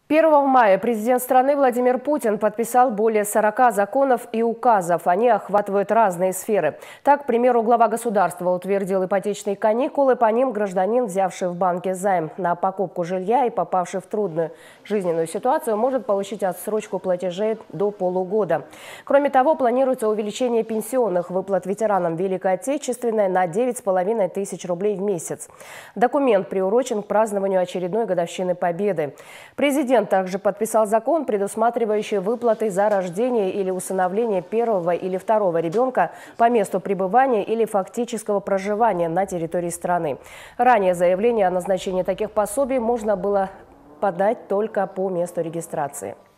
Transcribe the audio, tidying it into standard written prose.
1 мая президент страны Владимир Путин подписал более 40 законов и указов. Они охватывают разные сферы. Так, к примеру, глава государства утвердил ипотечные каникулы. По ним гражданин, взявший в банке займ на покупку жилья и попавший в трудную жизненную ситуацию, может получить отсрочку платежей до полугода. Кроме того, планируется увеличение пенсионных выплат ветеранам Великой Отечественной на 9,5 тысяч рублей в месяц. Документ приурочен к празднованию очередной годовщины Победы. Президент также подписал закон, предусматривающий выплаты за рождение или усыновление первого или второго ребенка по месту пребывания или фактического проживания на территории страны. Ранее заявление о назначении таких пособий можно было подать только по месту регистрации.